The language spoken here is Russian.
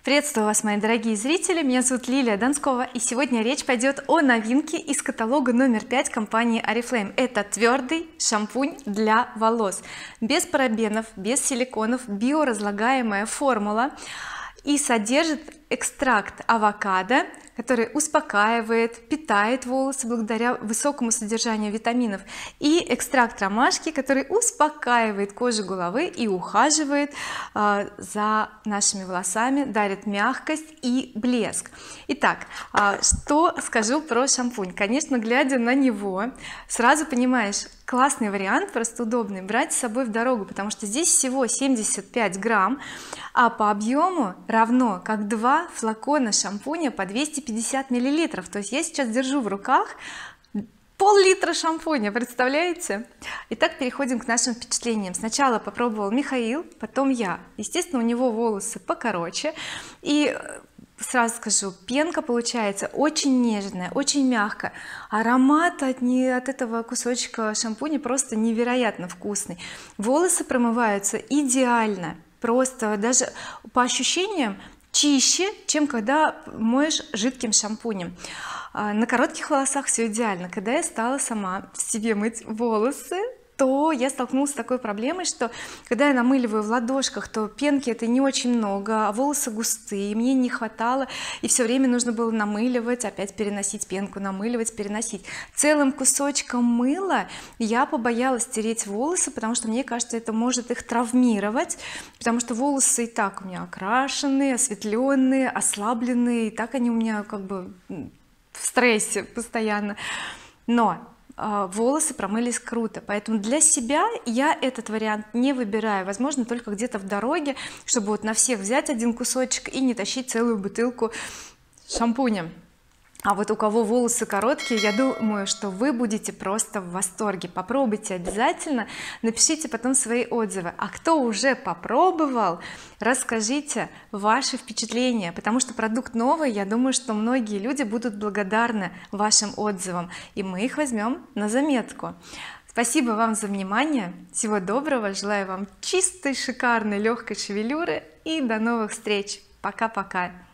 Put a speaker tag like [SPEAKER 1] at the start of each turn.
[SPEAKER 1] Приветствую вас, мои дорогие зрители, меня зовут Лилия Донскова, и сегодня речь пойдет о новинке из каталога номер 5 компании oriflame. Это твердый шампунь для волос, без парабенов, без силиконов, биоразлагаемая формула, и содержит экстракт авокадо, который успокаивает, питает волосы благодаря высокому содержанию витаминов, и экстракт ромашки, который успокаивает кожу головы и ухаживает за нашими волосами, дарит мягкость и блеск. Итак, что скажу про шампунь? Конечно, глядя на него, сразу понимаешь, классный вариант, просто удобный брать с собой в дорогу, потому что здесь всего 75 грамм, а по объему равно как 2 флакона шампуня по 250 миллилитров. То есть я сейчас держу в руках пол-литра шампуня, представляете? Итак, переходим к нашим впечатлениям. Сначала попробовал Михаил, потом я. Естественно, у него волосы покороче, и сразу скажу, пенка получается очень нежная, очень мягкая, аромат от этого кусочка шампуня просто невероятно вкусный. Волосы промываются идеально, просто даже по ощущениям чище, чем когда моешь жидким шампунем. На коротких волосах все идеально. Когда я стала сама себе мыть волосы, то я столкнулась с такой проблемой, что когда я намыливаю в ладошках, то пенки это не очень много, а волосы густые, мне не хватало, и все время нужно было намыливать, опять переносить пенку, намыливать, переносить. Целым кусочком мыла я побоялась тереть волосы, потому что мне кажется, это может их травмировать, потому что волосы и так у меня окрашенные, осветленные, ослабленные, и так они у меня как бы в стрессе постоянно, но волосы промылись круто, поэтому для себя я этот вариант не выбираю, возможно только где-то в дороге, чтобы вот на всех взять один кусочек и не тащить целую бутылку шампуня. А вот у кого волосы короткие, я думаю, что вы будете просто в восторге. Попробуйте обязательно, напишите потом свои отзывы, а кто уже попробовал, расскажите ваши впечатления, потому что продукт новый, я думаю, что многие люди будут благодарны вашим отзывам, и мы их возьмем на заметку. Спасибо вам за внимание, всего доброго, желаю вам чистой, шикарной, легкой шевелюры и до новых встреч. Пока-пока.